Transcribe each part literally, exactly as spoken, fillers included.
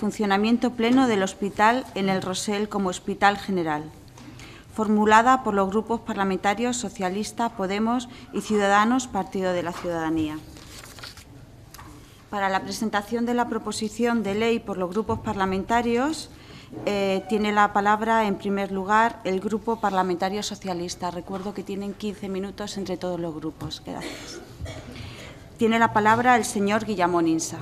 funcionamiento pleno del hospital en el Rosell como Hospital General, formulada por los grupos parlamentarios Socialista, Podemos y Ciudadanos, Partido de la Ciudadanía. Para la presentación de la proposición de ley por los grupos parlamentarios, eh, tiene la palabra, en primer lugar, el Grupo Parlamentario Socialista. Recuerdo que tienen quince minutos entre todos los grupos. Gracias. Tiene la palabra el señor Guillamón Insa.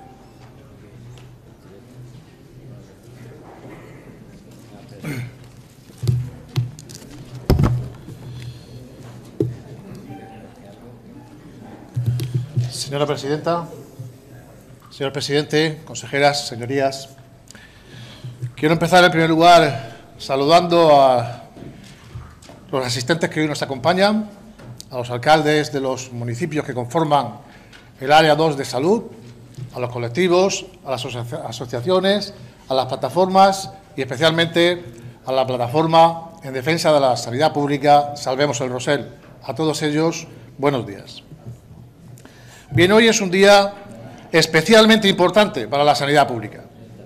Señora presidenta, señor presidente, consejeras, señorías, quiero empezar en primer lugar saludando a los asistentes que hoy nos acompañan, a los alcaldes de los municipios que conforman el área dos de salud, a los colectivos, a las asocia asociaciones, a las plataformas y especialmente a la plataforma en defensa de la sanidad pública Salvemos el Rosell. A todos ellos, buenos días. Bien, hoy es un día especialmente importante para la sanidad pública.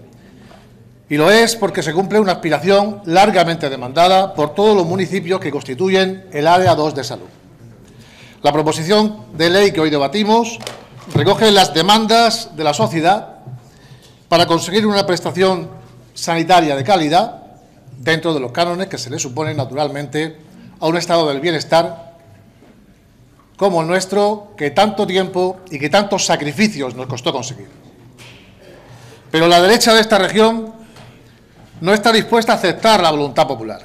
Y lo es porque se cumple una aspiración largamente demandada por todos los municipios que constituyen el área dos de salud. La proposición de ley que hoy debatimos recoge las demandas de la sociedad para conseguir una prestación sanitaria de calidad dentro de los cánones que se le suponen naturalmente a un estado del bienestar como el nuestro, que tanto tiempo y que tantos sacrificios nos costó conseguir. Pero la derecha de esta región no está dispuesta a aceptar la voluntad popular.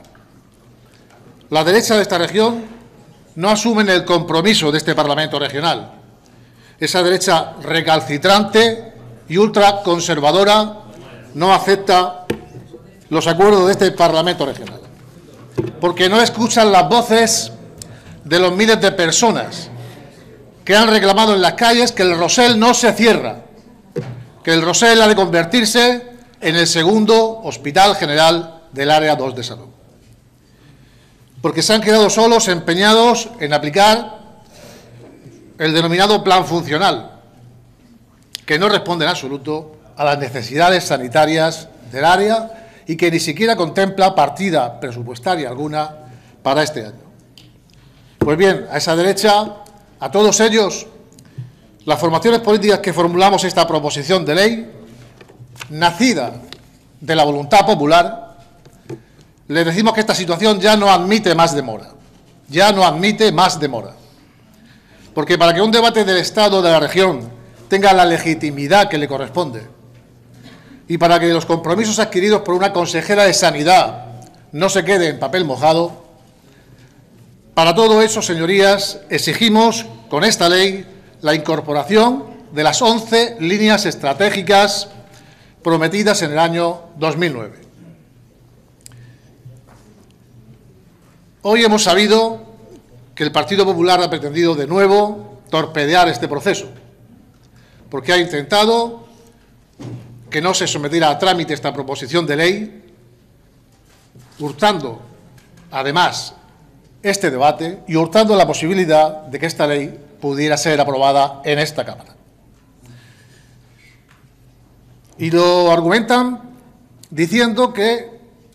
La derecha de esta región no asume el compromiso de este Parlamento regional. Esa derecha recalcitrante y ultraconservadora no acepta los acuerdos de este Parlamento regional, porque no escuchan las voces de los miles de personas que han reclamado en las calles que el Rosell no se cierra, que el Rosell ha de convertirse en el segundo Hospital General del área dos de salud. Porque se han quedado solos empeñados en aplicar el denominado plan funcional, que no responde en absoluto a las necesidades sanitarias del área y que ni siquiera contempla partida presupuestaria alguna para este año. Pues bien, a esa derecha, a todos ellos, las formaciones políticas que formulamos esta proposición de ley, nacida de la voluntad popular, les decimos que esta situación ya no admite más demora, ya no admite más demora. Porque para que un debate del Estado de la región tenga la legitimidad que le corresponde y para que los compromisos adquiridos por una consejera de Sanidad no se queden en papel mojado, para todo eso, señorías, exigimos con esta ley la incorporación de las once líneas estratégicas prometidas en el año dos mil nueve. Hoy hemos sabido que el Partido Popular ha pretendido de nuevo torpedear este proceso, porque ha intentado que no se sometiera a trámite esta proposición de ley, hurtando, además, este debate y hurtando la posibilidad de que esta ley pudiera ser aprobada en esta Cámara. Y lo argumentan diciendo que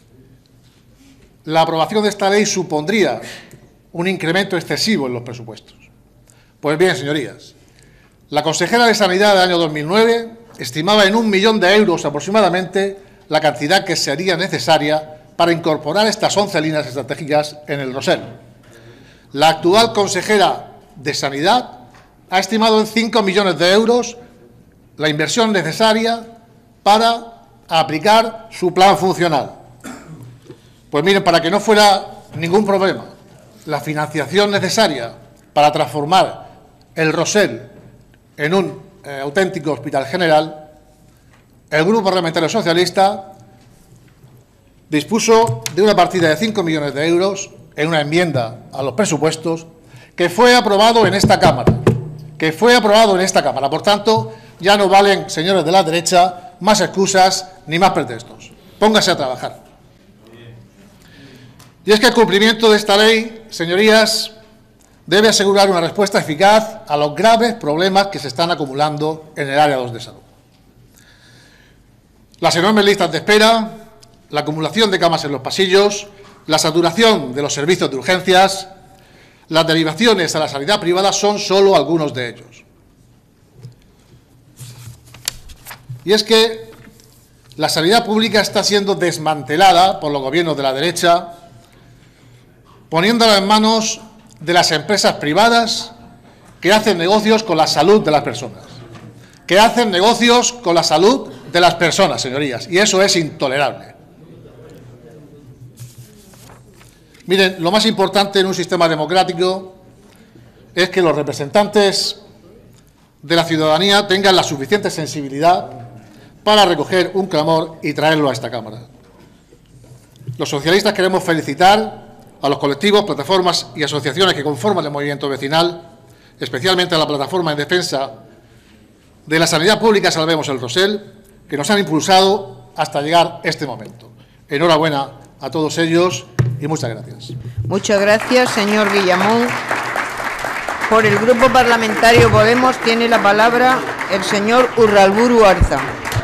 la aprobación de esta ley supondría un incremento excesivo en los presupuestos. Pues bien, señorías, la consejera de Sanidad del año dos mil nueve estimaba en un millón de euros aproximadamente la cantidad que sería necesaria para incorporar estas once líneas estratégicas en el Rosell. La actual consejera de Sanidad ha estimado en cinco millones de euros la inversión necesaria para aplicar su plan funcional. Pues miren, para que no fuera ningún problema, la financiación necesaria para transformar el Rosell en un eh, auténtico hospital general, el Grupo Parlamentario Socialista dispuso de una partida de cinco millones de euros en una enmienda a los presupuestos que fue aprobado en esta Cámara, que fue aprobado en esta Cámara. Por tanto, ya no valen, señores de la derecha, más excusas ni más pretextos. Póngase a trabajar. Y es que el cumplimiento de esta ley, señorías, debe asegurar una respuesta eficaz a los graves problemas que se están acumulando en el área dos de salud. Las enormes listas de espera, la acumulación de camas en los pasillos, la saturación de los servicios de urgencias, las derivaciones a la sanidad privada son solo algunos de ellos. Y es que la sanidad pública está siendo desmantelada por los gobiernos de la derecha, poniéndola en manos de las empresas privadas que hacen negocios con la salud de las personas, que hacen negocios con la salud de las personas, señorías, y eso es intolerable. Miren, lo más importante en un sistema democrático es que los representantes de la ciudadanía tengan la suficiente sensibilidad para recoger un clamor y traerlo a esta Cámara. Los socialistas queremos felicitar a los colectivos, plataformas y asociaciones que conforman el movimiento vecinal, especialmente a la plataforma en defensa de la sanidad pública Salvemos el Rosell, que nos han impulsado hasta llegar a este momento. Enhorabuena a todos ellos y muchas gracias. Muchas gracias, señor Guillamón. Por el Grupo Parlamentario Podemos tiene la palabra el señor Urralburu Arza.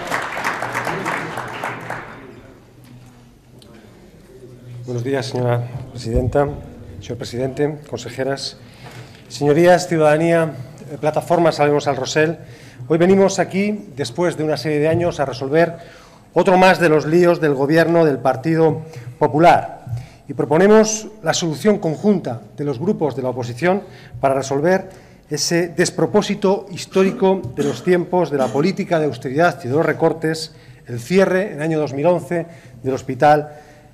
Buenos días, señora presidenta, señor presidente, consejeras, señorías, ciudadanía, plataforma Salvemos al Rosell. Hoy venimos aquí, después de una serie de años, a resolver otro más de los líos del Gobierno del Partido Popular y proponemos la solución conjunta de los grupos de la oposición para resolver ese despropósito histórico de los tiempos de la política de austeridad y de los recortes, el cierre en el año dos mil once del Hospital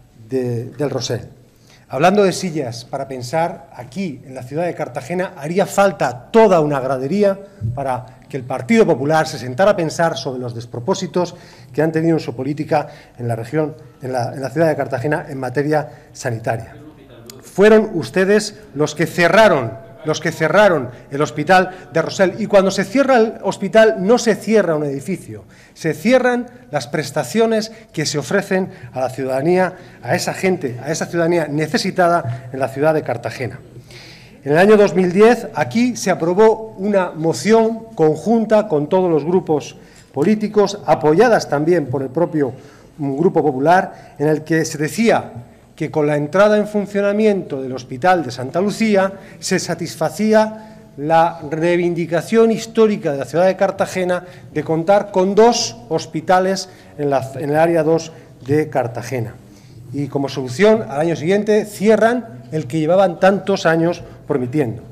de, del Rosell. Hablando de sillas para pensar, aquí en la ciudad de Cartagena haría falta toda una gradería para que el Partido Popular se sentara a pensar sobre los despropósitos que han tenido en su política en la región, en la, en la ciudad de Cartagena en materia sanitaria. Fueron ustedes los que cerraron los que cerraron el Hospital de Rosell. Y cuando se cierra el hospital no se cierra un edificio, se cierran las prestaciones que se ofrecen a la ciudadanía, a esa gente, a esa ciudadanía necesitada en la ciudad de Cartagena. En el año dos mil diez aquí se aprobó una moción conjunta con todos los grupos políticos, apoyadas también por el propio Grupo Popular, en el que se decía que con la entrada en funcionamiento del Hospital de Santa Lucía se satisfacía la reivindicación histórica de la ciudad de Cartagena de contar con dos hospitales en, la, en el área dos de Cartagena. Y como solución, al año siguiente cierran el que llevaban tantos años prometiendo.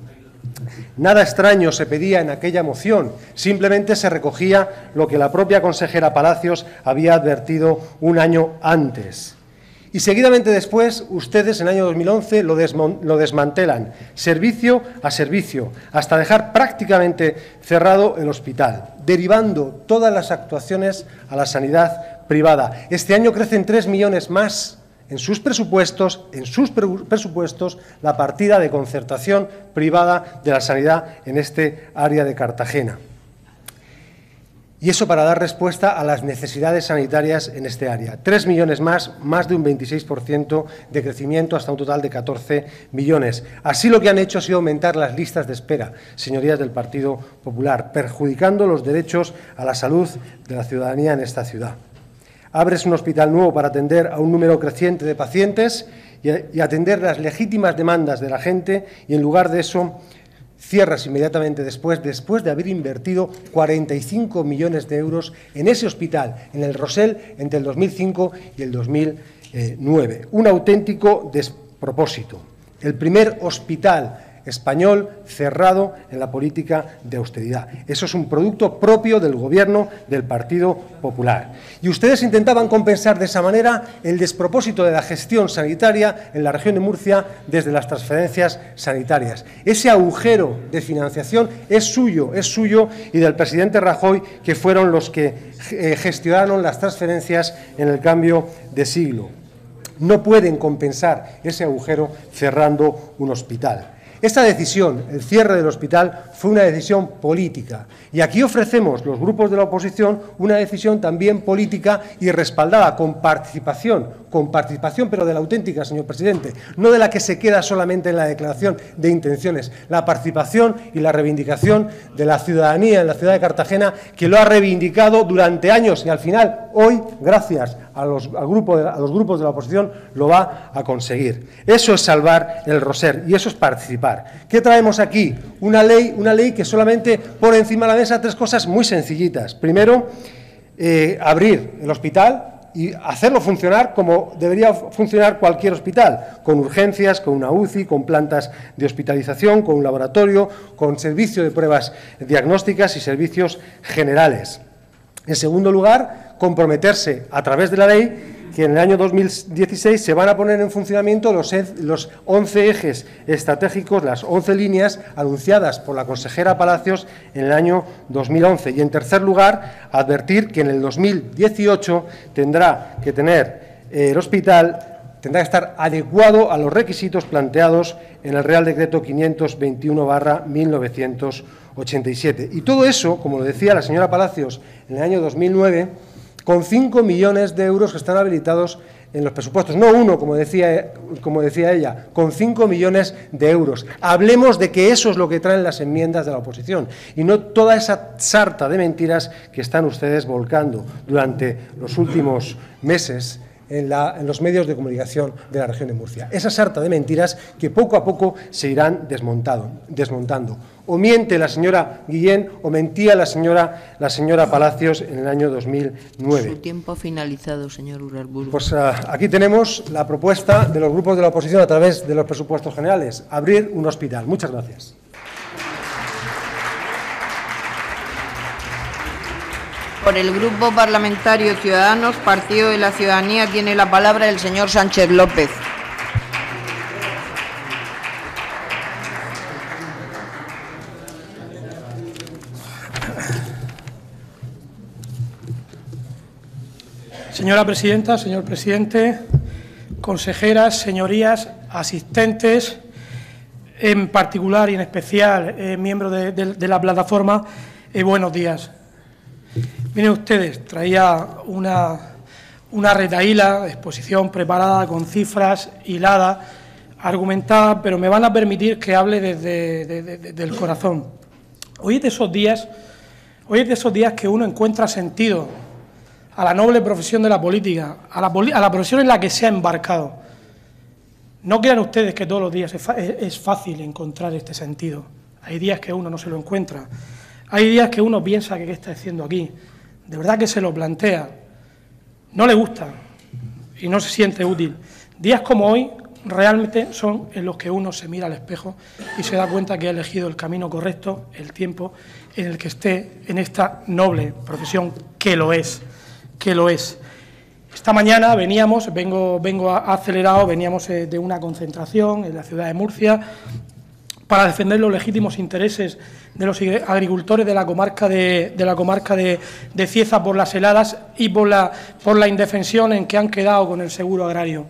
Nada extraño se pedía en aquella moción, simplemente se recogía lo que la propia consejera Palacios había advertido un año antes. Y seguidamente después, ustedes en el año dos mil once lo, lo desmantelan, servicio a servicio, hasta dejar prácticamente cerrado el hospital, derivando todas las actuaciones a la sanidad privada. Este año crecen tres millones más en sus presupuestos, en sus presupuestos, la partida de concertación privada de la sanidad en este área de Cartagena. Y eso para dar respuesta a las necesidades sanitarias en este área. Tres millones más, más de un veintiséis por ciento de crecimiento hasta un total de catorce millones. Así lo que han hecho ha sido aumentar las listas de espera, señorías del Partido Popular, perjudicando los derechos a la salud de la ciudadanía en esta ciudad. Abres un hospital nuevo para atender a un número creciente de pacientes y atender las legítimas demandas de la gente y en lugar de eso cierras inmediatamente después, después de haber invertido cuarenta y cinco millones de euros en ese hospital, en el Rosell, entre el dos mil cinco y el dos mil nueve. Un auténtico despropósito. El primer hospital español cerrado en la política de austeridad. Eso es un producto propio del Gobierno del Partido Popular. Y ustedes intentaban compensar de esa manera el despropósito de la gestión sanitaria en la región de Murcia desde las transferencias sanitarias. Ese agujero de financiación es suyo, es suyo y del presidente Rajoy, que fueron los que gestionaron las transferencias en el cambio de siglo. No pueden compensar ese agujero cerrando un hospital. Esta decisión, el cierre del hospital, fue una decisión política. Y aquí ofrecemos, los grupos de la oposición, una decisión también política y respaldada con participación, con participación, pero de la auténtica, señor presidente, no de la que se queda solamente en la declaración de intenciones, la participación y la reivindicación de la ciudadanía en la ciudad de Cartagena, que lo ha reivindicado durante años y al final, hoy, gracias a los, al grupo de, a los grupos de la oposición, lo va a conseguir. Eso es salvar el Roser y eso es participar. ¿Qué traemos aquí? Una ley, una ley que solamente pone encima de la mesa tres cosas muy sencillitas. Primero, eh, abrir el hospital y hacerlo funcionar como debería funcionar cualquier hospital, con urgencias, con una U C I, con plantas de hospitalización, con un laboratorio, con servicio de pruebas diagnósticas y servicios generales. En segundo lugar, comprometerse a través de la ley que en el año dos mil dieciséis se van a poner en funcionamiento los, los once ejes estratégicos, las once líneas anunciadas por la consejera Palacios en el año dos mil once. Y, en tercer lugar, advertir que en el dos mil dieciocho tendrá que tener eh, el hospital, tendrá que estar adecuado a los requisitos planteados en el Real Decreto quinientos veintiuno barra mil novecientos ochenta y siete. Y todo eso, como lo decía la señora Palacios en el año dos mil nueve, con cinco millones de euros que están habilitados en los presupuestos. No uno, como decía, como decía ella, con cinco millones de euros. Hablemos de que eso es lo que traen las enmiendas de la oposición y no toda esa sarta de mentiras que están ustedes volcando durante los últimos meses en, la, en los medios de comunicación de la región de Murcia. Esa sarta de mentiras que poco a poco se irán desmontado, desmontando. O miente la señora Guillén o mentía la señora, la señora Palacios en el año dos mil nueve. Su tiempo finalizado, señor Uralburu. Pues uh, aquí tenemos la propuesta de los grupos de la oposición a través de los presupuestos generales, abrir un hospital. Muchas gracias. Por el Grupo Parlamentario Ciudadanos, Partido de la Ciudadanía, tiene la palabra el señor Sánchez López. Señora presidenta, señor presidente, consejeras, señorías, asistentes, en particular y en especial eh, miembros de, de, de la plataforma, eh, buenos días. Miren ustedes, traía una, una retahíla, exposición preparada con cifras, hilada, argumentada, pero me van a permitir que hable desde de, de, de, del corazón. Hoy es de esos días, hoy es de esos días que uno encuentra sentido a la noble profesión de la política, a la, a la profesión en la que se ha embarcado. No crean ustedes que todos los días es, es fácil encontrar este sentido. Hay días que uno no se lo encuentra. Hay días que uno piensa que qué está haciendo aquí. De verdad que se lo plantea. No le gusta y no se siente útil. Días como hoy realmente son en los que uno se mira al espejo y se da cuenta que ha elegido el camino correcto, el tiempo en el que esté en esta noble profesión, que lo es. que lo es. Esta mañana veníamos, vengo, vengo acelerado, veníamos de una concentración en la ciudad de Murcia para defender los legítimos intereses de los agricultores de la comarca de, de, la comarca de, de Cieza por las heladas y por la, por la indefensión en que han quedado con el seguro agrario.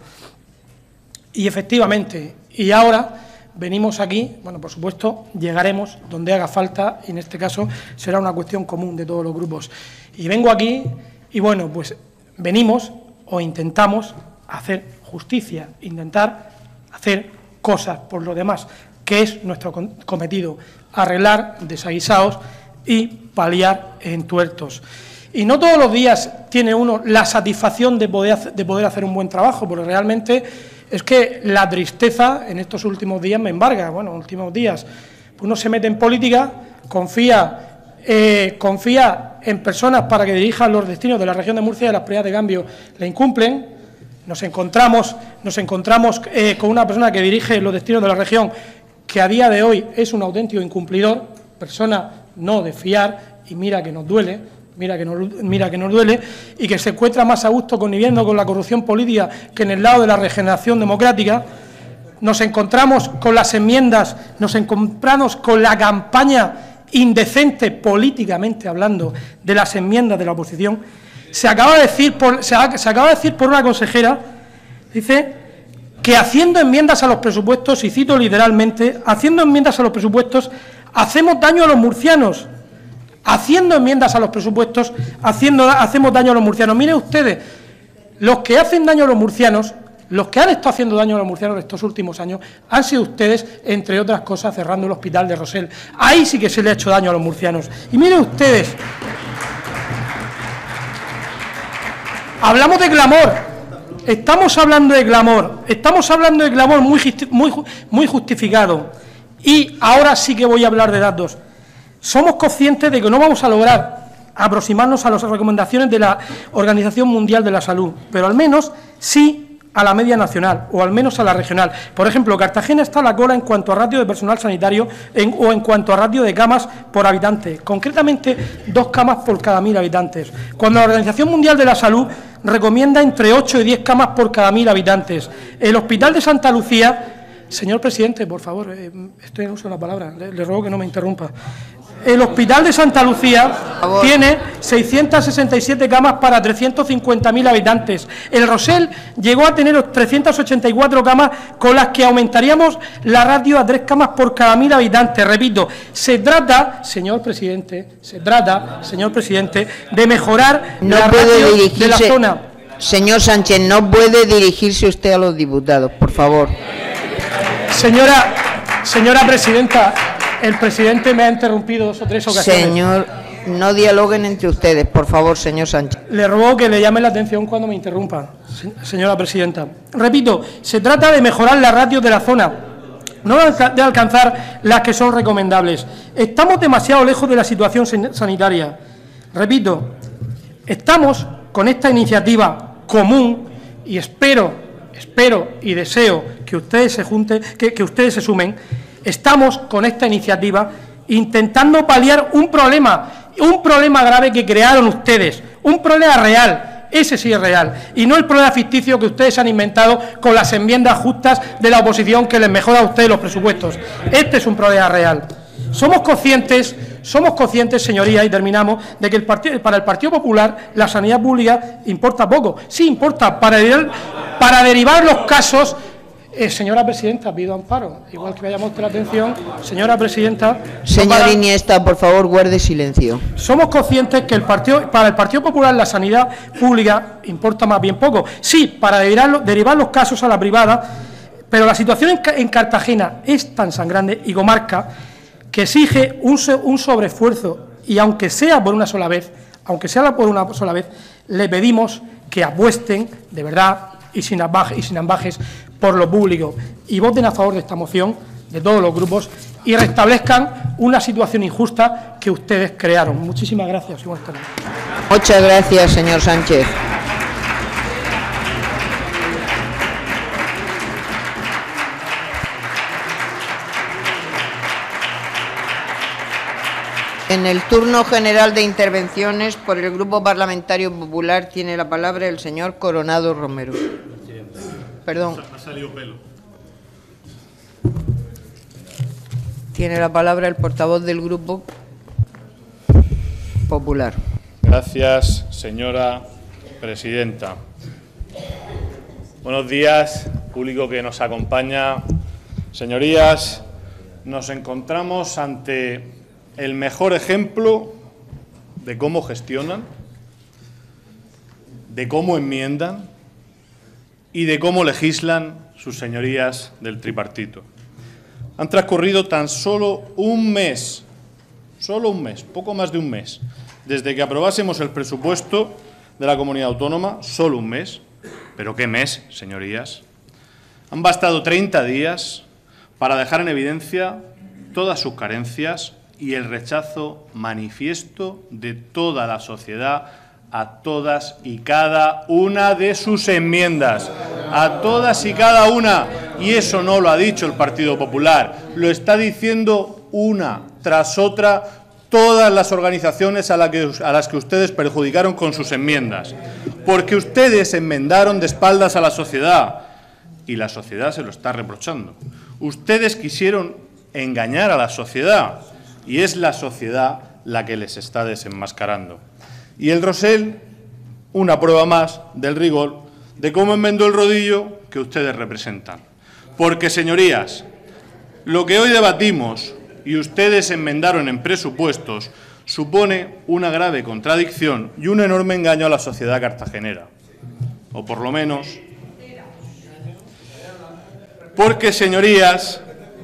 Y efectivamente, y ahora venimos aquí, bueno, por supuesto, llegaremos donde haga falta, y en este caso será una cuestión común de todos los grupos. Y vengo aquí y, bueno, pues venimos o intentamos hacer justicia, intentar hacer cosas por los demás, que es nuestro cometido, arreglar desaguisados y paliar entuertos. Y no todos los días tiene uno la satisfacción de poder, de poder hacer un buen trabajo, porque realmente es que la tristeza en estos últimos días me embarga. Bueno, últimos días uno se mete en política, confía Eh, confía en personas para que dirijan los destinos de la región de Murcia y las prioridades de cambio le incumplen. Nos encontramos, nos encontramos eh, con una persona que dirige los destinos de la región que a día de hoy es un auténtico incumplidor, persona no de fiar, y mira que nos duele, mira que nos, mira que nos duele, y que se encuentra más a gusto conviviendo con la corrupción política que en el lado de la regeneración democrática. Nos encontramos con las enmiendas, nos encontramos con la campaña indecente, políticamente hablando, de las enmiendas de la oposición. Se acaba de decir por, se, ha, se acaba de decir por una consejera, dice, que haciendo enmiendas a los presupuestos, y cito literalmente, haciendo enmiendas a los presupuestos, hacemos daño a los murcianos. Haciendo enmiendas a los presupuestos, haciendo, hacemos daño a los murcianos. Miren ustedes, los que hacen daño a los murcianos, los que han estado haciendo daño a los murcianos estos últimos años, han sido ustedes, entre otras cosas, cerrando el hospital de Rosell. Ahí sí que se le ha hecho daño a los murcianos. Y miren ustedes, hablamos de clamor, estamos hablando de clamor, estamos hablando de clamor muy, muy, muy justificado. Y ahora sí que voy a hablar de datos. Somos conscientes de que no vamos a lograr aproximarnos a las recomendaciones de la Organización Mundial de la Salud, pero al menos sí a la media nacional o al menos a la regional. Por ejemplo, Cartagena está a la cola en cuanto a ratio de personal sanitario en, o en cuanto a ratio de camas por habitante, concretamente dos camas por cada mil habitantes, cuando la Organización Mundial de la Salud recomienda entre ocho y diez camas por cada mil habitantes. El Hospital de Santa Lucía, señor presidente, por favor, eh, estoy en uso de la palabra, le, le ruego que no me interrumpa. El Hospital de Santa Lucía tiene seiscientas sesenta y siete camas para trescientos cincuenta mil habitantes. El Rosell llegó a tener trescientas ochenta y cuatro camas, con las que aumentaríamos la ratio a tres camas por cada mil habitantes. Repito, se trata, señor presidente, se trata, señor presidente, de mejorar no la puede ratio dirigirse, de la zona. Señor Sánchez, no puede dirigirse usted a los diputados, por favor. Señora, señora presidenta, el presidente me ha interrumpido dos o tres ocasiones. Señor, no dialoguen entre ustedes, por favor, señor Sánchez. Le ruego que le llame la atención cuando me interrumpa, señora presidenta. Repito, se trata de mejorar la ratio de la zona, no de alcanzar las que son recomendables. Estamos demasiado lejos de la situación sanitaria. Repito, estamos con esta iniciativa común y espero, espero y deseo que ustedes se junten, que, que ustedes se sumen. Estamos con esta iniciativa intentando paliar un problema, un problema grave que crearon ustedes, un problema real, ese sí es real, y no el problema ficticio que ustedes han inventado con las enmiendas justas de la oposición que les mejora a ustedes los presupuestos. Este es un problema real. Somos conscientes, somos conscientes, señorías, y terminamos, de que el partido, para el Partido Popular la sanidad pública importa poco. Sí importa, para derivar, para derivar los casos. Eh, señora presidenta, pido amparo, igual que me llamó usted la atención, señora presidenta. Señor para, Iniesta, por favor, guarde silencio. Somos conscientes que el partido, para el Partido Popular la sanidad pública importa más bien poco. Sí, para derivar, derivar los casos a la privada, pero la situación en, en Cartagena es tan sangrante y comarca que exige un, un sobreesfuerzo, y aunque sea por una sola vez, aunque sea por una sola vez, le pedimos que apuesten de verdad y sin ambajes, y sin ambajes por lo público, y voten a favor de esta moción de todos los grupos y restablezcan una situación injusta que ustedes crearon. Muchísimas gracias y buenas tardes. Muchas gracias, señor Sánchez. En el turno general de intervenciones por el Grupo Parlamentario Popular tiene la palabra el señor Coronado Romero. Perdón. Ha salido pelo. Tiene la palabra el portavoz del Grupo Popular. Gracias, señora presidenta. Buenos días, público que nos acompaña. Señorías, nos encontramos ante el mejor ejemplo de cómo gestionan, de cómo enmiendan y de cómo legislan sus señorías del tripartito. Han transcurrido tan solo un mes, solo un mes, poco más de un mes, desde que aprobásemos el presupuesto de la comunidad autónoma, solo un mes. ¿Pero qué mes, señorías? Han bastado treinta días para dejar en evidencia todas sus carencias y el rechazo manifiesto de toda la sociedad a todas y cada una de sus enmiendas, a todas y cada una. Y eso no lo ha dicho el Partido Popular, lo está diciendo una tras otra todas las organizaciones a, la que, a las que ustedes perjudicaron con sus enmiendas, porque ustedes enmendaron de espaldas a la sociedad y la sociedad se lo está reprochando. Ustedes quisieron engañar a la sociedad y es la sociedad la que les está desenmascarando. Y el Rosell, una prueba más del rigor de cómo enmendó el rodillo que ustedes representan. Porque, señorías, lo que hoy debatimos y ustedes enmendaron en presupuestos supone una grave contradicción y un enorme engaño a la sociedad cartagenera. O por lo menos... Porque, señorías...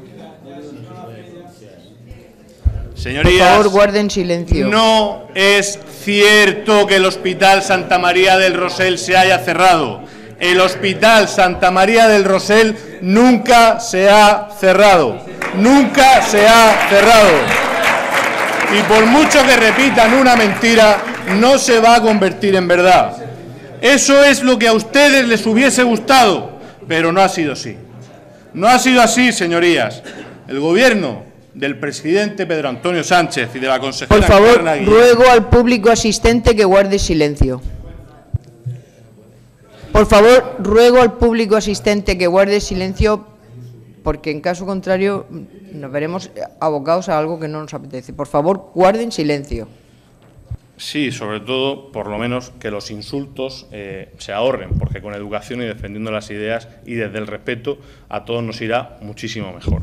Señorías, por favor, guarden silencio. No es cierto que el Hospital Santa María del Rosell se haya cerrado. El Hospital Santa María del Rosell nunca se ha cerrado. Nunca se ha cerrado. Y por mucho que repitan una mentira, no se va a convertir en verdad. Eso es lo que a ustedes les hubiese gustado, pero no ha sido así. No ha sido así, señorías. El Gobierno del presidente Pedro Antonio Sánchez y de la consejera... Por favor, Encarna Guillén, ruego al público asistente que guarde silencio. Por favor, ruego al público asistente que guarde silencio, porque en caso contrario nos veremos abocados a algo que no nos apetece. Por favor, guarden silencio. Sí, sobre todo, por lo menos, que los insultos eh, se ahorren, porque con educación y defendiendo las ideas y desde el respeto a todos nos irá muchísimo mejor.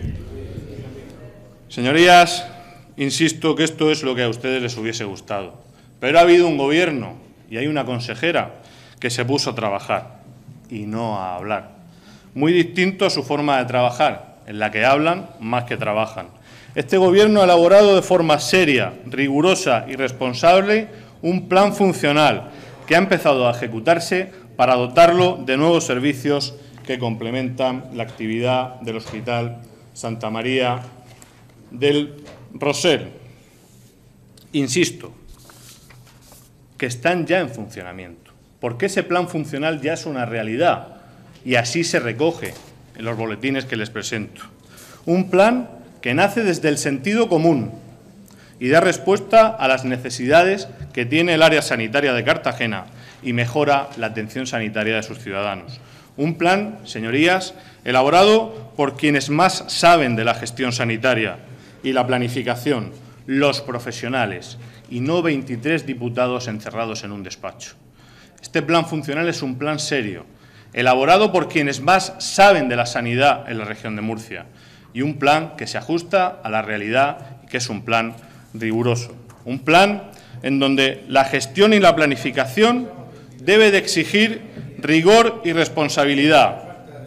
Señorías, insisto que esto es lo que a ustedes les hubiese gustado, pero ha habido un Gobierno y hay una consejera que se puso a trabajar y no a hablar. Muy distinto a su forma de trabajar, en la que hablan más que trabajan. Este Gobierno ha elaborado de forma seria, rigurosa y responsable un plan funcional que ha empezado a ejecutarse para dotarlo de nuevos servicios que complementan la actividad del Hospital Santa María del Rosell. Insisto, que están ya en funcionamiento, porque ese plan funcional ya es una realidad y así se recoge en los boletines que les presento. Un plan que nace desde el sentido común y da respuesta a las necesidades que tiene el área sanitaria de Cartagena y mejora la atención sanitaria de sus ciudadanos. Un plan, señorías, elaborado por quienes más saben de la gestión sanitaria y la planificación, los profesionales, y no veintitrés diputados encerrados en un despacho. Este plan funcional es un plan serio, elaborado por quienes más saben de la sanidad en la región de Murcia, y un plan que se ajusta a la realidad y que es un plan riguroso. Un plan en donde la gestión y la planificación debe de exigir rigor y responsabilidad.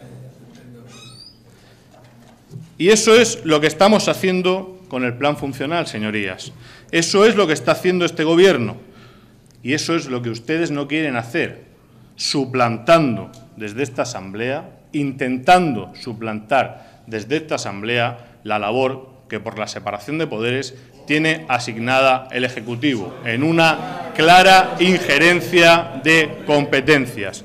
Y eso es lo que estamos haciendo con el plan funcional, señorías. Eso es lo que está haciendo este Gobierno. Y eso es lo que ustedes no quieren hacer, suplantando desde esta Asamblea, intentando suplantar desde esta Asamblea la labor que por la separación de poderes tiene asignada el Ejecutivo, en una clara injerencia de competencias.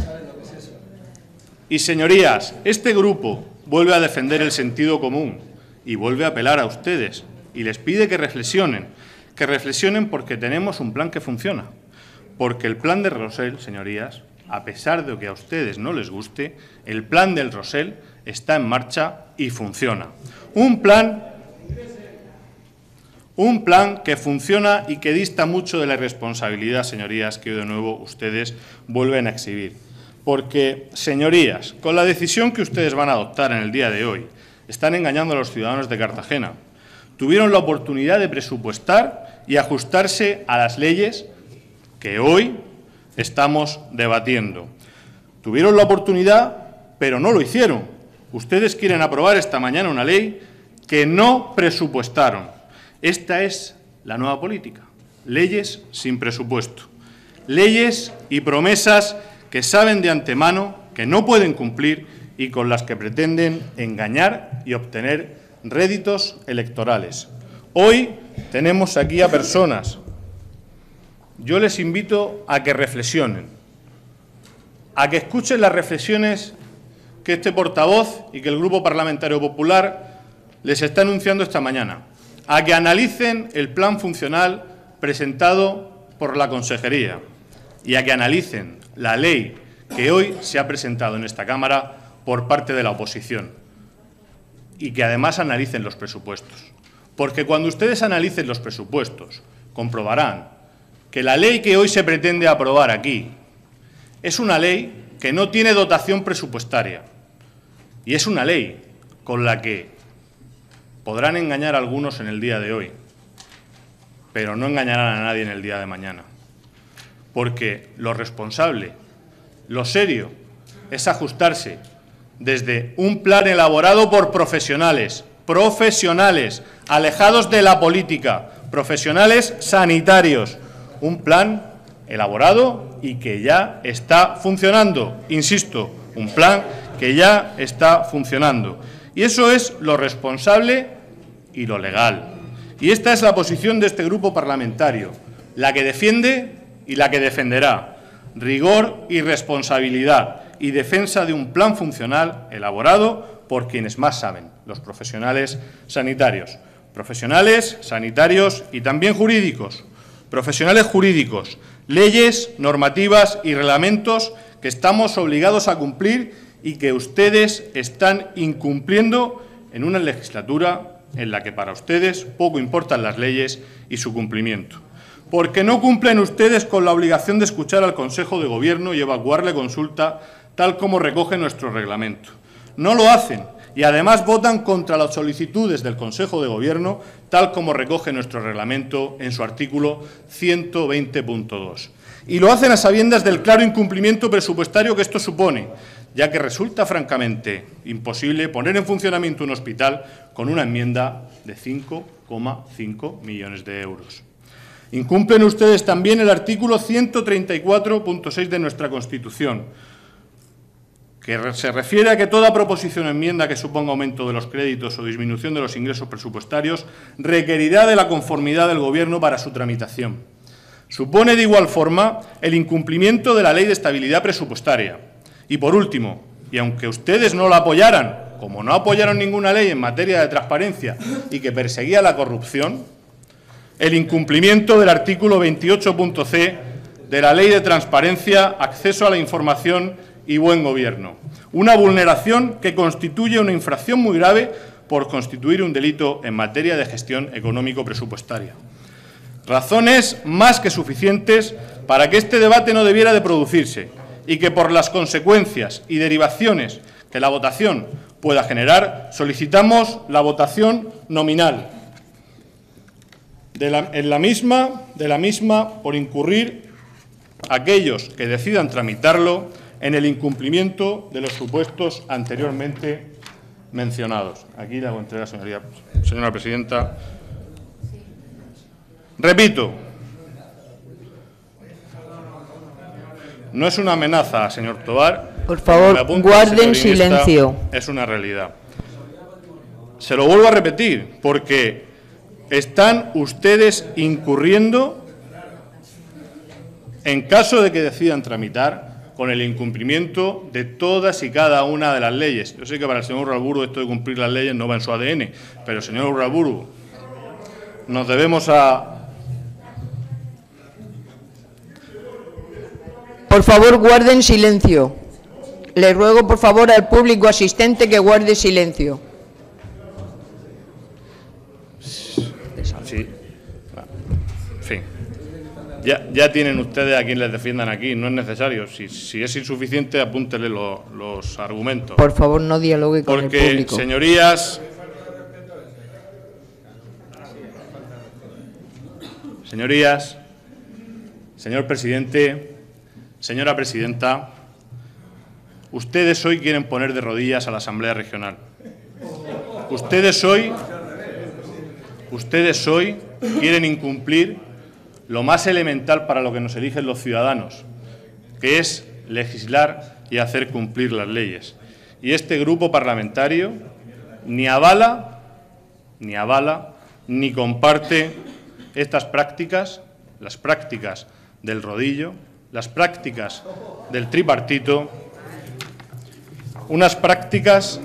Y, señorías, este grupo vuelve a defender el sentido común y vuelve a apelar a ustedes y les pide que reflexionen, que reflexionen porque tenemos un plan que funciona, porque el plan del Rosell, señorías, a pesar de que a ustedes no les guste, el plan del Rosell está en marcha y funciona. Un plan, un plan que funciona y que dista mucho de la irresponsabilidad, señorías, que hoy de nuevo ustedes vuelven a exhibir. Porque, señorías, con la decisión que ustedes van a adoptar en el día de hoy, están engañando a los ciudadanos de Cartagena. Tuvieron la oportunidad de presupuestar y ajustarse a las leyes que hoy estamos debatiendo. Tuvieron la oportunidad, pero no lo hicieron. Ustedes quieren aprobar esta mañana una ley que no presupuestaron. Esta es la nueva política. Leyes sin presupuesto. Leyes y promesas que saben de antemano que no pueden cumplir y con las que pretenden engañar y obtener réditos electorales. Hoy tenemos aquí a personas. Yo les invito a que reflexionen, a que escuchen las reflexiones que este portavoz y que el Grupo Parlamentario Popular les está anunciando esta mañana, a que analicen el plan funcional presentado por la Consejería y a que analicen la ley que hoy se ha presentado en esta Cámara por parte de la oposición y que además analicen los presupuestos. Porque cuando ustedes analicen los presupuestos, comprobarán que la ley que hoy se pretende aprobar aquí es una ley que no tiene dotación presupuestaria. Y es una ley con la que podrán engañar a algunos en el día de hoy, pero no engañarán a nadie en el día de mañana. Porque lo responsable, lo serio, es ajustarse desde un plan elaborado por profesionales, profesionales, alejados de la política, profesionales sanitarios, un plan elaborado y que ya está funcionando. Insisto, un plan que ya está funcionando. Y eso es lo responsable y lo legal. Y esta es la posición de este grupo parlamentario, la que defiende y la que defenderá. Rigor y responsabilidad y defensa de un plan funcional elaborado por quienes más saben, los profesionales sanitarios. Profesionales sanitarios y también jurídicos. Profesionales jurídicos, leyes, normativas y reglamentos que estamos obligados a cumplir y que ustedes están incumpliendo en una legislatura en la que para ustedes poco importan las leyes y su cumplimiento. Porque no cumplen ustedes con la obligación de escuchar al Consejo de Gobierno y evacuarle consulta tal como recoge nuestro reglamento. No lo hacen y además votan contra las solicitudes del Consejo de Gobierno tal como recoge nuestro reglamento en su artículo ciento veinte punto dos. Y lo hacen a sabiendas del claro incumplimiento presupuestario que esto supone, ya que resulta francamente imposible poner en funcionamiento un hospital con una enmienda de cinco coma cinco millones de euros. Incumplen ustedes también el artículo ciento treinta y cuatro punto seis de nuestra Constitución, que se refiere a que toda proposición o enmienda que suponga aumento de los créditos o disminución de los ingresos presupuestarios requerirá de la conformidad del Gobierno para su tramitación. Supone de igual forma el incumplimiento de la Ley de Estabilidad Presupuestaria. Y por último, y aunque ustedes no la apoyaran, como no apoyaron ninguna ley en materia de transparencia y que perseguía la corrupción, el incumplimiento del artículo veintiocho punto ce de la Ley de Transparencia, Acceso a la Información y Buen Gobierno. Una vulneración que constituye una infracción muy grave por constituir un delito en materia de gestión económico-presupuestaria. Razones más que suficientes para que este debate no debiera de producirse y que por las consecuencias y derivaciones que la votación pueda generar, solicitamos la votación nominal de la, en la misma, de la misma por incurrir aquellos que decidan tramitarlo en el incumplimiento de los supuestos anteriormente mencionados. Aquí la hago entrega, señoría, señora presidenta. Repito, no es una amenaza, señor Tobar. Por favor, guarden silencio. Es una realidad. Se lo vuelvo a repetir, porque están ustedes incurriendo, en caso de que decidan tramitar, con el incumplimiento de todas y cada una de las leyes. Yo sé que para el señor Urraburu esto de cumplir las leyes no va en su A D N, pero, señor Urraburu, nos debemos a... Por favor, guarden silencio. Le ruego, por favor, al público asistente que guarde silencio. Sí. En fin. Ya, ya tienen ustedes a quien les defiendan aquí, no es necesario. Si, si es insuficiente, apúntele lo, los argumentos. Por favor, no dialogue con Porque, el público. señorías, señorías, señor presidente, señora presidenta, ustedes hoy quieren poner de rodillas a la Asamblea Regional. Ustedes hoy, ustedes hoy quieren incumplir lo más elemental para lo que nos eligen los ciudadanos, que es legislar y hacer cumplir las leyes. Y este grupo parlamentario ni avala, ni avala, ni comparte estas prácticas, las prácticas del rodillo, las prácticas del tripartito, unas prácticas,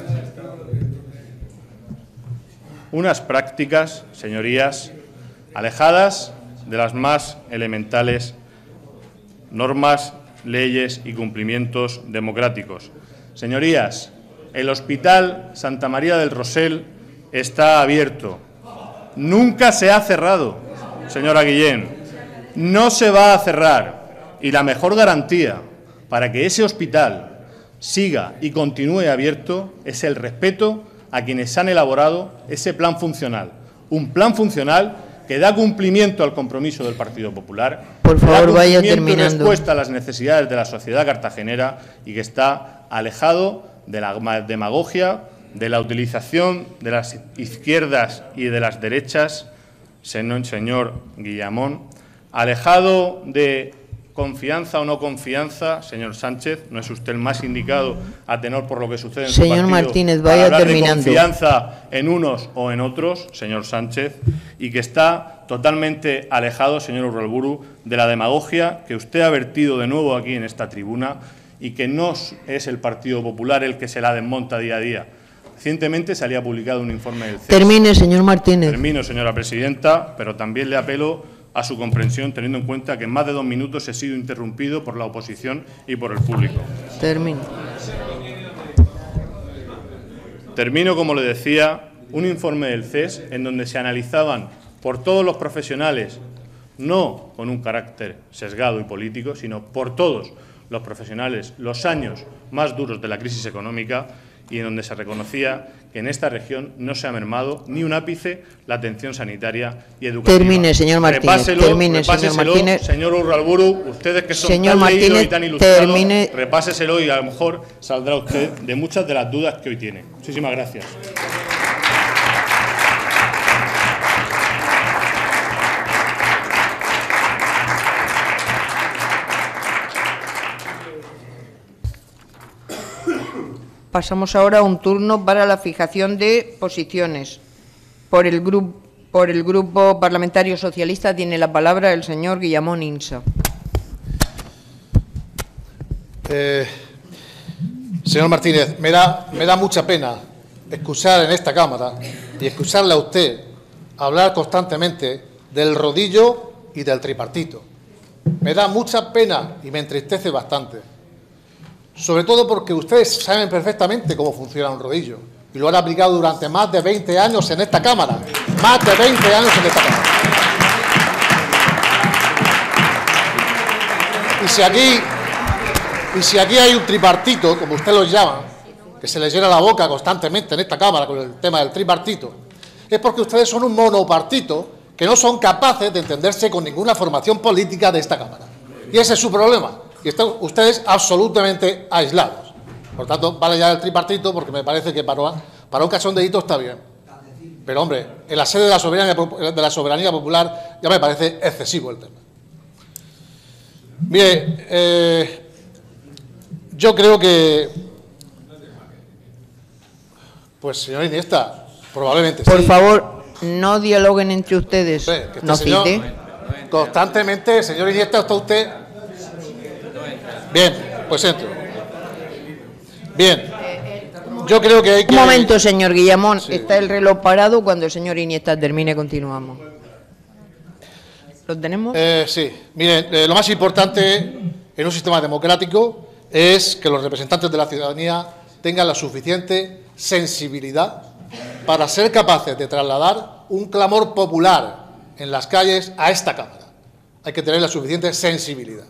unas prácticas, señorías, alejadas de las más elementales normas, leyes y cumplimientos democráticos. Señorías, el Hospital Santa María del Rosell está abierto. Nunca se ha cerrado, señora Guillén. No se va a cerrar. Y la mejor garantía para que ese hospital siga y continúe abierto es el respeto a quienes han elaborado ese plan funcional. Un plan funcional que da cumplimiento al compromiso del Partido Popular, por favor, da vaya cumplimiento y terminando. respuesta a las necesidades de la sociedad cartagenera y que está alejado de la demagogia, de la utilización de las izquierdas y de las derechas, señor, señor Guillamón, alejado de confianza o no confianza, señor Sánchez, no es usted el más indicado a tenor por lo que sucede en su Señor partido Martínez, para vaya hablar terminando. de confianza en unos o en otros, señor Sánchez, y que está totalmente alejado, señor Urralburu, de la demagogia que usted ha vertido de nuevo aquí en esta tribuna y que no es el Partido Popular el que se la desmonta día a día. Recientemente se había publicado un informe del C E S. Termine, señor Martínez. Termino, señora presidenta, pero también le apelo a su comprensión, teniendo en cuenta que en más de dos minutos he sido interrumpido por la oposición y por el público. Termine. Termino, como le decía, un informe del C E S en donde se analizaban por todos los profesionales, no con un carácter sesgado y político, sino por todos los profesionales, los años más duros de la crisis económica, y en donde se reconocía que en esta región no se ha mermado ni un ápice la atención sanitaria y educativa. Termine, señor Martínez. Repáselo, termine, señor repáseselo, Martínez. señor Urralburu, ustedes que son Señor tan leídos Martínez, y tan ilustrados, termine. repáseselo y a lo mejor saldrá usted de muchas de las dudas que hoy tiene. Muchísimas gracias. Pasamos ahora a un turno para la fijación de posiciones. Por el, grupo, por el Grupo Parlamentario Socialista tiene la palabra el señor Guillamón Insa. Eh, señor Martínez, me da, me da mucha pena escuchar en esta Cámara y escucharle a usted hablar constantemente del rodillo y del tripartito. Me da mucha pena y me entristece bastante. Sobre todo porque ustedes saben perfectamente cómo funciona un rodillo y lo han aplicado durante más de veinte años en esta Cámara. Más de veinte años en esta Cámara. Y si aquí, y si aquí hay un tripartito, como usted lo llama, que se les llena la boca constantemente en esta Cámara con el tema del tripartito, es porque ustedes son un monopartito que no son capaces de entenderse con ninguna formación política de esta Cámara. Y ese es su problema. Y están ustedes absolutamente aislados. Por tanto, vale ya el tripartito, porque me parece que para, para un cachondeíto está bien. Pero, hombre, en la sede de la soberanía, de la soberanía popular ya me parece excesivo el tema. Mire, eh, yo creo que... Pues, señor Iniesta, probablemente Por sí. favor, no dialoguen entre ustedes. Hombre, que este No señor, cite. constantemente, señor Iniesta, está usted... Bien, pues entro. Bien. Yo creo que hay que... Un momento, señor Guillamón. Sí. Está el reloj parado. Cuando el señor Iniesta termine, continuamos. ¿Lo tenemos? Eh, sí. Miren, eh, lo más importante en un sistema democrático es que los representantes de la ciudadanía tengan la suficiente sensibilidad para ser capaces de trasladar un clamor popular en las calles a esta Cámara. Hay que tener la suficiente sensibilidad.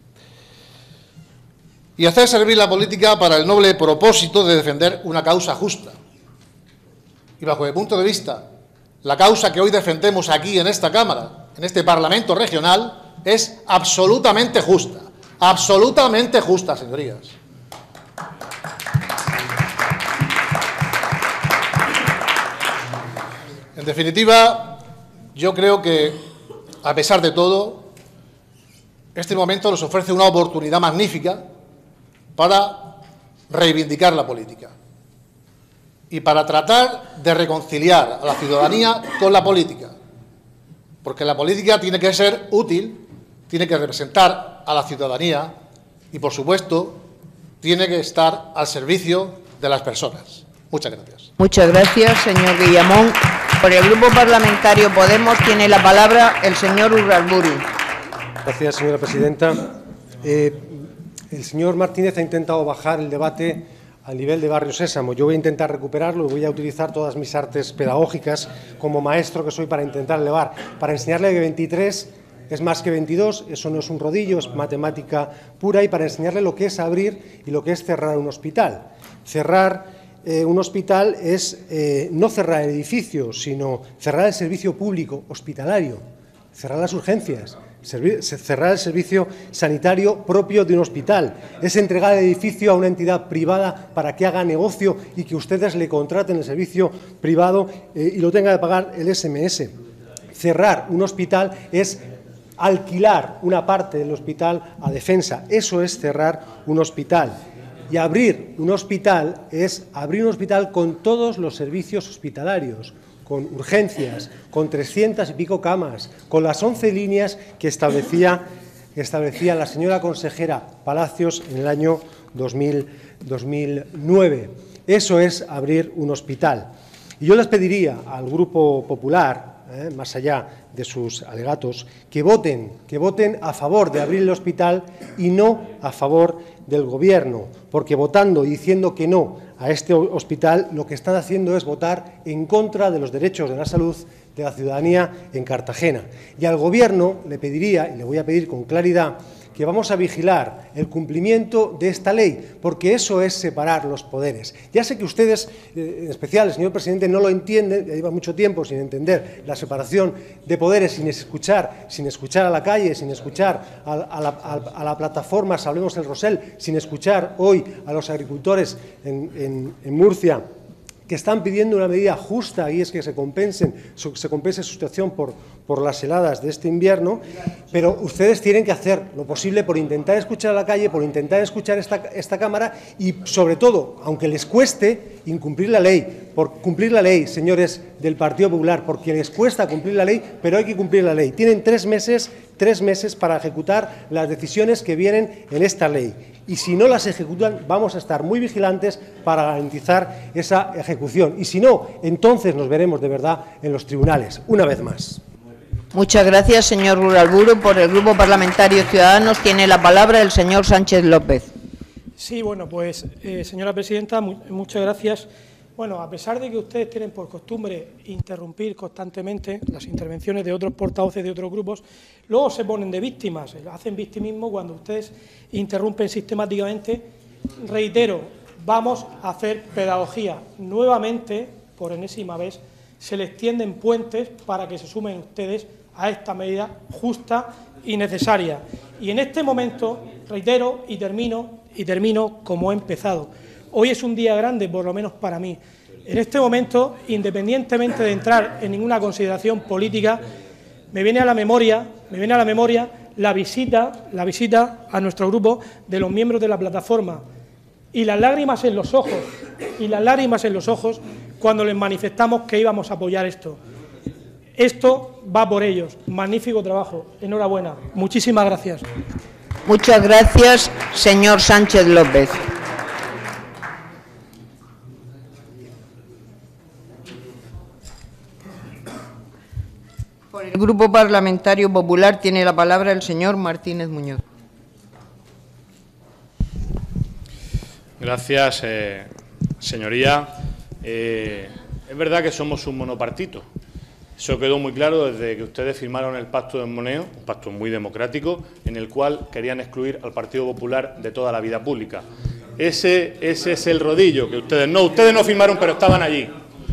Y hacer servir la política para el noble propósito de defender una causa justa. Y bajo mi punto de vista, la causa que hoy defendemos aquí en esta Cámara, en este Parlamento regional, es absolutamente justa. Absolutamente justa, señorías. En definitiva, yo creo que, a pesar de todo, este momento nos ofrece una oportunidad magnífica para reivindicar la política y para tratar de reconciliar a la ciudadanía con la política, porque la política tiene que ser útil, tiene que representar a la ciudadanía y, por supuesto, tiene que estar al servicio de las personas. Muchas gracias. Muchas gracias, señor Guillamón. Por el Grupo Parlamentario Podemos tiene la palabra el señor Urralburu. Gracias, señora presidenta. Eh, el señor Martínez ha intentado bajar el debate al nivel de Barrio Sésamo. Yo voy a intentar recuperarlo y voy a utilizar todas mis artes pedagógicas como maestro que soy para intentar elevar, para enseñarle que veintitrés es más que veintidós, eso no es un rodillo, es matemática pura, y para enseñarle lo que es abrir y lo que es cerrar un hospital. Cerrar eh, un hospital es eh, no cerrar el edificio, sino cerrar el servicio público hospitalario, cerrar las urgencias, cerrar el servicio sanitario propio de un hospital, es entregar el edificio a una entidad privada para que haga negocio y que ustedes le contraten el servicio privado eh, y lo tenga que pagar el ese eme ese. Cerrar un hospital es alquilar una parte del hospital a defensa, eso es cerrar un hospital. Y abrir un hospital es abrir un hospital con todos los servicios hospitalarios, con urgencias, con trescientas y pico camas, con las once líneas que establecía, que establecía la señora consejera Palacios en el año dos mil nueve. Eso es abrir un hospital. Y yo les pediría al Grupo Popular, eh, más allá de sus alegatos, que voten, que voten a favor de abrir el hospital y no a favor del Gobierno, porque votando y diciendo que no a este hospital, lo que están haciendo es votar en contra de los derechos de la salud de la ciudadanía en Cartagena. Y al Gobierno le pediría, y le voy a pedir con claridad, que vamos a vigilar el cumplimiento de esta ley, porque eso es separar los poderes. Ya sé que ustedes, en especial el señor presidente, no lo entienden, ya lleva mucho tiempo sin entender la separación de poderes, sin escuchar, sin escuchar a la calle, sin escuchar a, a, la, a, a la plataforma Salvemos el Rosell, sin escuchar hoy a los agricultores en, en, en Murcia, que están pidiendo una medida justa, y es que se compensen, se compense su situación por, por las heladas de este invierno, pero ustedes tienen que hacer lo posible por intentar escuchar a la calle, por intentar escuchar esta, esta Cámara y, sobre todo, aunque les cueste, incumplir la ley, por cumplir la ley, señores del Partido Popular, porque les cuesta cumplir la ley, pero hay que cumplir la ley. Tienen tres meses, tres meses para ejecutar las decisiones que vienen en esta ley. Y si no las ejecutan, vamos a estar muy vigilantes para garantizar esa ejecución. Y si no, entonces nos veremos de verdad en los tribunales, una vez más. Muchas gracias, señor Uralburu. Por el Grupo Parlamentario Ciudadanos tiene la palabra el señor Sánchez López. Sí, bueno, pues, eh, señora presidenta, mu muchas gracias. Bueno, a pesar de que ustedes tienen por costumbre interrumpir constantemente las intervenciones de otros portavoces de otros grupos, luego se ponen de víctimas, hacen victimismo cuando ustedes interrumpen sistemáticamente. Reitero, vamos a hacer pedagogía. Nuevamente, por enésima vez, se les tienden puentes para que se sumen ustedes a esta medida justa y necesaria. Y en este momento, reitero y termino, y termino como he empezado. Hoy es un día grande, por lo menos para mí. En este momento, independientemente de entrar en ninguna consideración política, me viene a la memoria, me viene a la memoria la visita, la visita a nuestro grupo de los miembros de la plataforma y las lágrimas en los ojos, y las lágrimas en los ojos cuando les manifestamos que íbamos a apoyar esto. Esto va por ellos. Magnífico trabajo. Enhorabuena. Muchísimas gracias. Muchas gracias, señor Sánchez López. Por el Grupo Parlamentario Popular tiene la palabra el señor Martínez Muñoz. Gracias, eh, señoría. Eh, es verdad que somos un monopartito. Eso quedó muy claro desde que ustedes firmaron el Pacto de Moneo, un pacto muy democrático, en el cual querían excluir al Partido Popular de toda la vida pública. Ese, ese es el rodillo que ustedes no, ustedes no firmaron, pero estaban allí.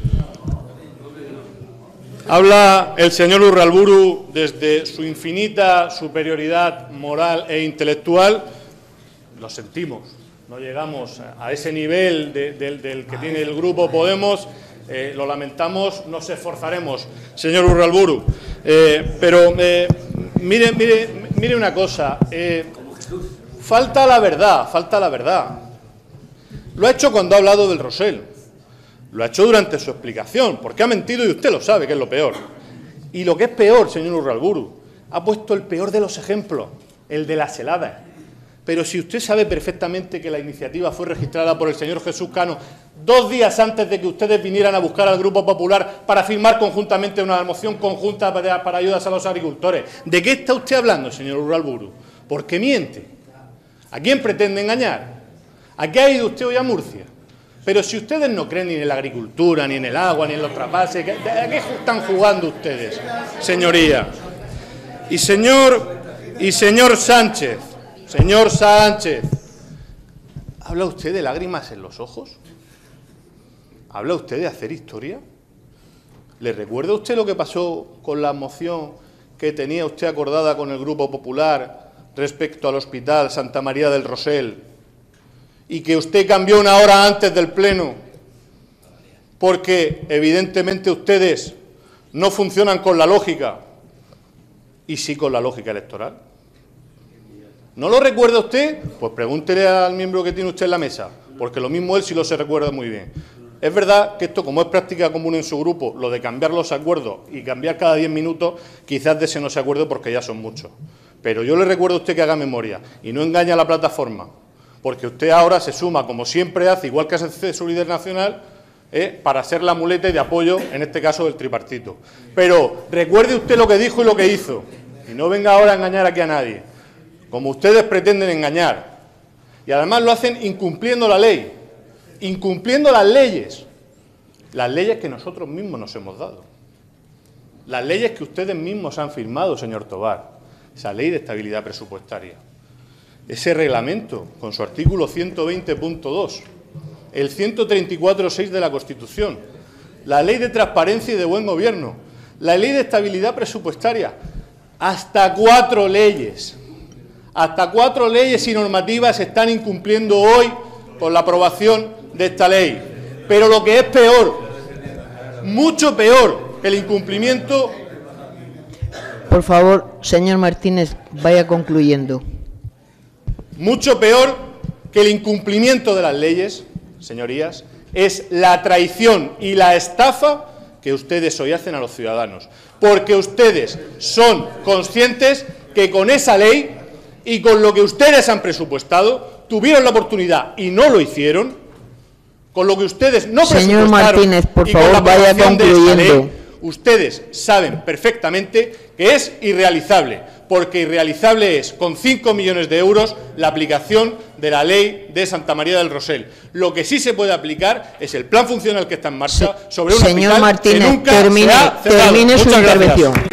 Habla el señor Uralburu desde su infinita superioridad moral e intelectual. Lo sentimos, no llegamos a ese nivel de, de, del que tiene el Grupo Podemos. Eh, lo lamentamos, nos esforzaremos, señor Uralburu. Eh, pero eh, mire, mire, mire una cosa, eh, falta la verdad, falta la verdad. Lo ha hecho cuando ha hablado del Rosell, lo ha hecho durante su explicación, porque ha mentido y usted lo sabe, que es lo peor. Y lo que es peor, señor Uralburu, ha puesto el peor de los ejemplos, el de las heladas. Pero si usted sabe perfectamente que la iniciativa fue registrada por el señor Jesús Cano dos días antes de que ustedes vinieran a buscar al Grupo Popular para firmar conjuntamente una moción conjunta para, para ayudas a los agricultores. ¿De qué está usted hablando, señor Uralburu? ¿Por qué miente? ¿A quién pretende engañar? ¿A qué ha ido usted hoy a Murcia? Pero si ustedes no creen ni en la agricultura, ni en el agua, ni en los trasvases, ¿a qué están jugando ustedes, señoría? Y señor, y señor Sánchez, señor Sánchez, ¿habla usted de lágrimas en los ojos? ¿Habla usted de hacer historia? ¿Le recuerda usted lo que pasó con la moción que tenía usted acordada con el Grupo Popular respecto al Hospital Santa María del Rosell y que usted cambió una hora antes del Pleno porque evidentemente ustedes no funcionan con la lógica y sí con la lógica electoral? ¿No lo recuerda usted? Pues pregúntele al miembro que tiene usted en la mesa, porque lo mismo él sí lo se recuerda muy bien. Es verdad que esto, como es práctica común en su grupo, lo de cambiar los acuerdos y cambiar cada diez minutos, quizás de ese no se acuerde porque ya son muchos. Pero yo le recuerdo a usted que haga memoria y no engañe a la plataforma, porque usted ahora se suma, como siempre hace, igual que hace Solidaridad Nacional, eh, para ser la muleta y de apoyo, en este caso, del tripartito. Pero recuerde usted lo que dijo y lo que hizo, y no venga ahora a engañar aquí a nadie, como ustedes pretenden engañar. Y además lo hacen incumpliendo la ley, incumpliendo las leyes, las leyes que nosotros mismos nos hemos dado, las leyes que ustedes mismos han firmado, señor Tobar, esa ley de estabilidad presupuestaria, ese reglamento con su artículo ciento veinte punto dos, el ciento treinta y cuatro punto seis de la Constitución, la ley de transparencia y de buen gobierno, la ley de estabilidad presupuestaria, hasta cuatro leyes, hasta cuatro leyes y normativas se están incumpliendo hoy con la aprobación de esta ley. Pero lo que es peor, mucho peor que el incumplimiento... Por favor, señor Martínez, vaya concluyendo. Mucho peor que el incumplimiento de las leyes, señorías, es la traición y la estafa que ustedes hoy hacen a los ciudadanos. Porque ustedes son conscientes que con esa ley y con lo que ustedes han presupuestado, tuvieron la oportunidad y no lo hicieron, con lo que ustedes no Señor presupuestaron Martínez, por y con favor, la vaya aprobación de esa concluyendo. ley, ustedes saben perfectamente que es irrealizable, porque irrealizable es, con cinco millones de euros, la aplicación de la ley de Santa María del Rosell. Lo que sí se puede aplicar es el plan funcional que está en marcha Sí. sobre un Señor hospital Martínez, que nunca termine, se ha cerrado. termine su Muchas gracias. intervención.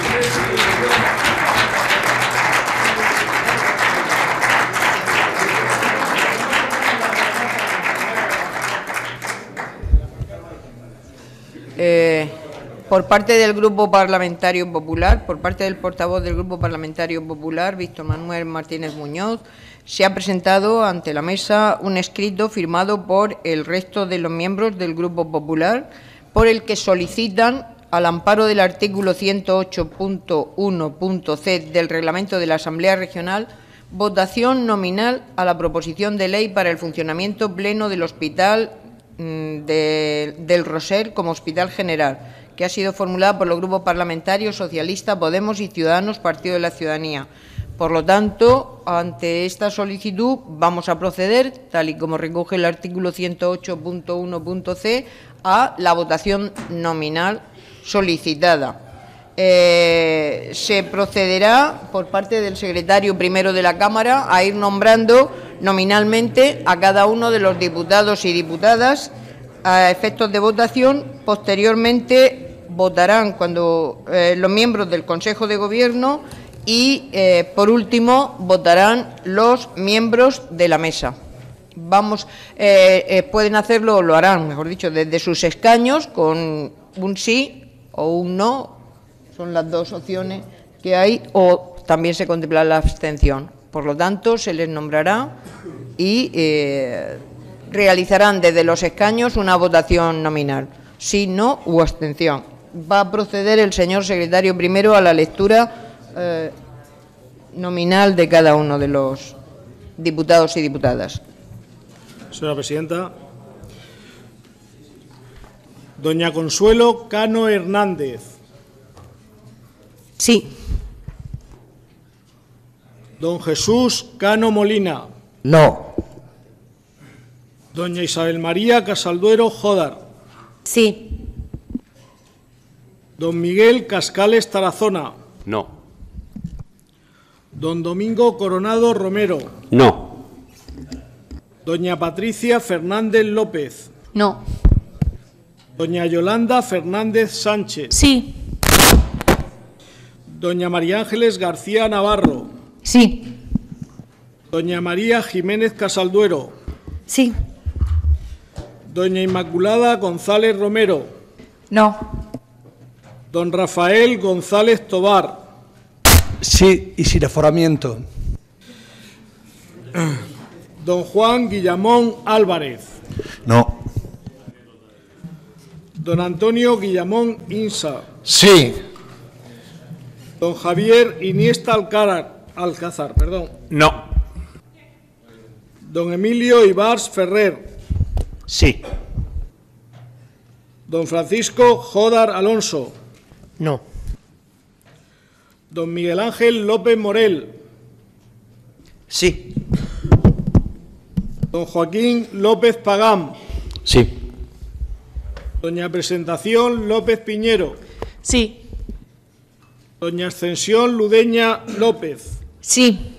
Eh, por parte del Grupo Parlamentario Popular, por parte del portavoz del Grupo Parlamentario Popular, Víctor Manuel Martínez Muñoz, se ha presentado ante la mesa un escrito firmado por el resto de los miembros del Grupo Popular, por el que solicitan, al amparo del artículo ciento ocho punto uno punto c del Reglamento de la Asamblea Regional, votación nominal a la proposición de ley para el funcionamiento pleno del Hospital de, del Rosell como Hospital General, que ha sido formulada por los grupos parlamentarios Socialista, Podemos y Ciudadanos, Partido de la Ciudadanía. Por lo tanto, ante esta solicitud vamos a proceder, tal y como recoge el artículo ciento ocho punto uno punto c, a la votación nominal solicitada. Eh, se procederá por parte del secretario primero de la Cámara a ir nombrando nominalmente a cada uno de los diputados y diputadas a efectos de votación. Posteriormente votarán cuando eh, los miembros del Consejo de Gobierno y, eh, por último, votarán los miembros de la mesa. Vamos, eh, eh, pueden hacerlo, o lo harán, mejor dicho, desde sus escaños con un sí o un no, son las dos opciones que hay, o también se contempla la abstención. Por lo tanto, se les nombrará y eh, realizarán desde los escaños una votación nominal, sí, no u abstención. Va a proceder el señor secretario primero a la lectura eh, nominal de cada uno de los diputados y diputadas. Señora presidenta. Doña Consuelo Cano Hernández. Sí. Don Jesús Cano Molina. No. Doña Isabel María Casalduero Jodar. Sí. Don Miguel Cascales Tarazona. No. Don Domingo Coronado Romero. No. Doña Patricia Fernández López. No. Doña Yolanda Fernández Sánchez. Sí. Doña María Ángeles García Navarro. Sí. Doña María Jiménez Casalduero. Sí. Doña Inmaculada González Romero. No. Don Rafael González Tobar. Sí, y sin aforamiento. Don Juan Guillamón Álvarez. No. Don Antonio Guillamón Insa. Sí. Don Javier Iniesta Alcárar, Alcázar. Perdón. No. Don Emilio Ibars Ferrer. Sí. Don Francisco Jodar Alonso. No. Don Miguel Ángel López Morel. Sí. Don Joaquín López Pagán. Sí. Doña Presentación López Piñero. Sí. Doña Ascensión Ludeña López. Sí.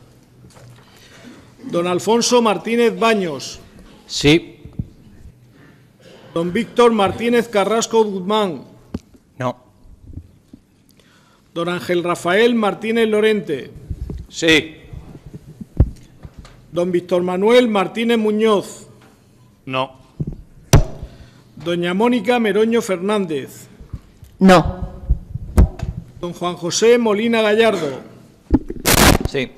Don Alfonso Martínez Baños. Sí. Don Víctor Martínez Carrasco Guzmán. No. Don Ángel Rafael Martínez Lorente. Sí. Don Víctor Manuel Martínez Muñoz. No. Doña Mónica Meroño Fernández. No. Don Juan José Molina Gallardo. Sí.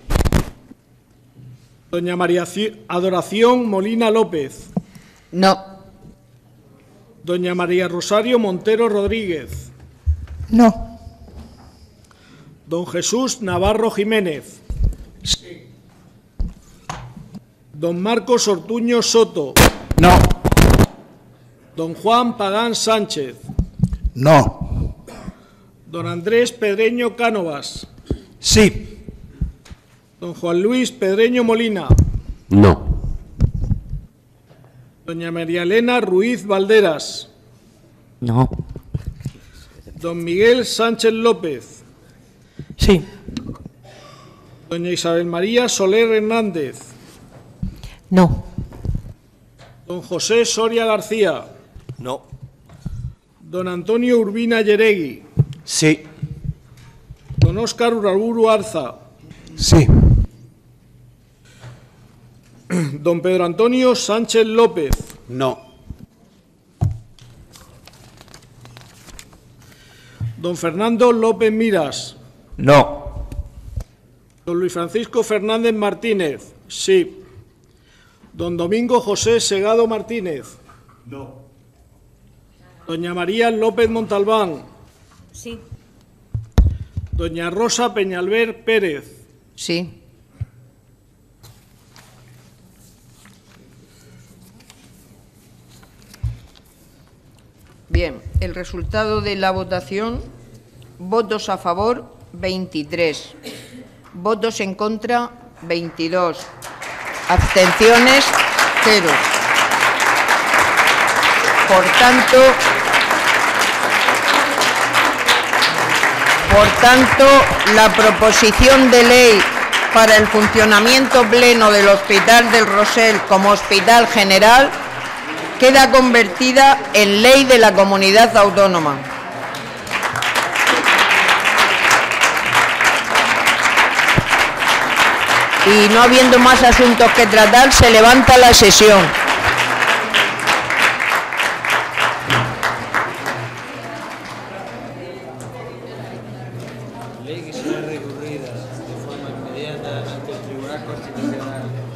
Doña María Adoración Molina López. No. Doña María Rosario Montero Rodríguez. No. Don Jesús Navarro Jiménez. Don Marcos Ortuño Soto. No. Don Juan Pagán Sánchez. No. Don Andrés Pedreño Cánovas. Sí. Don Juan Luis Pedreño Molina. No. Doña María Elena Ruiz Valderas. No. Don Miguel Sánchez López. Sí. Doña Isabel María Soler Hernández. No. Don José Soria García. No. Don Antonio Urbina Yeregui. Sí. Don Óscar Uraburu Arza. Sí. Don Pedro Antonio Sánchez López. No. Don Fernando López Miras. No. Don Luis Francisco Fernández Martínez. Sí. Don Domingo José Segado Martínez. No. Doña María López Montalbán. Sí. Doña Rosa Peñalver Pérez. Sí. Bien, el resultado de la votación: votos a favor, veintitrés. Votos en contra, veintidós. Abstenciones, cero. Por tanto, por tanto, la proposición de ley para el funcionamiento pleno del Hospital del Rosell como Hospital General queda convertida en ley de la comunidad autónoma. Y no habiendo más asuntos que tratar, se levanta la sesión. Ley que será recurrida de forma inmediata ante el Tribunal Constitucional.